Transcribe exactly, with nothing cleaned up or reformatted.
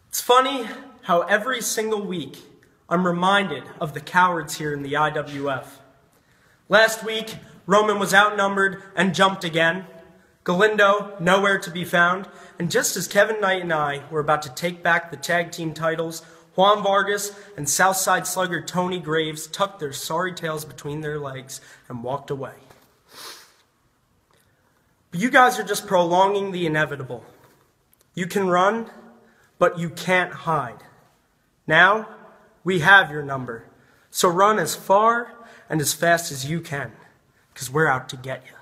It's funny how every single week I'm reminded of the cowards here in the I W F. Last week, Roman was outnumbered and jumped again. Galindo, nowhere to be found. And just as Kevin Knight and I were about to take back the tag team titles, Juan Vargas and Southside slugger Tony Graves tucked their sorry tails between their legs and walked away. But you guys are just prolonging the inevitable. You can run, but you can't hide. Now, we have your number. So run as far and as fast as you can, because we're out to get you.